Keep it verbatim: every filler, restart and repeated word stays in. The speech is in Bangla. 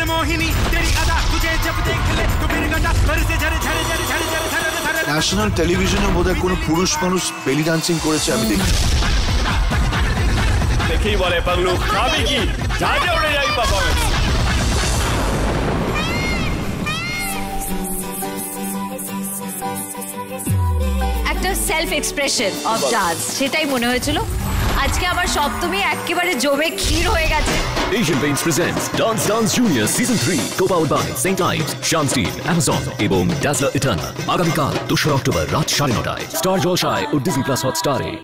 ন্যাশনাল টেলিভিশনে বোধহয় কোনো পুরুষ মানুষ বেলি ডান্সিং করেছে আমি দেখি। দেখেই বলে পাগলু খাবি কি, যা যা উড়ে যাই পারফরম্যান্স। একটা সেলফ এক্সপ্রেশন অফ ডান্স, সেটাই মনে হয়েছিল। আজকে আবার সপ্তমী একেবারে জমে ক্ষীর হয়ে গেছে। Asian Paints presents Dance Dance Junior Season three, co-powered by Saint Ives, Shan Steel, Amazon এবং Jalsha আগামীকাল দোসরা অক্টোবর রাত সাড়ে নটায় স্টার জলসায় ও ডিজনি প্লাস হটস্টারে।